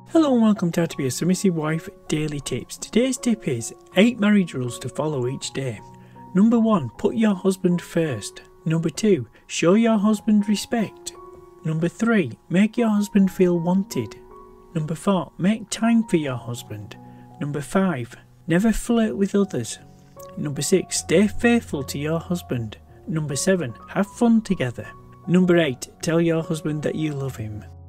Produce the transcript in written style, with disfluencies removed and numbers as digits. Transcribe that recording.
Hello and welcome to How to Be a Submissive Wife Daily Tips. Today's tip is 8 marriage rules to follow each day. Number 1. Put your husband first. Number 2. Show your husband respect. Number 3. Make your husband feel wanted. Number 4. Make time for your husband. Number 5. Never flirt with others. Number 6. Stay faithful to your husband. Number 7. Have fun together. Number 8. Tell your husband that you love him.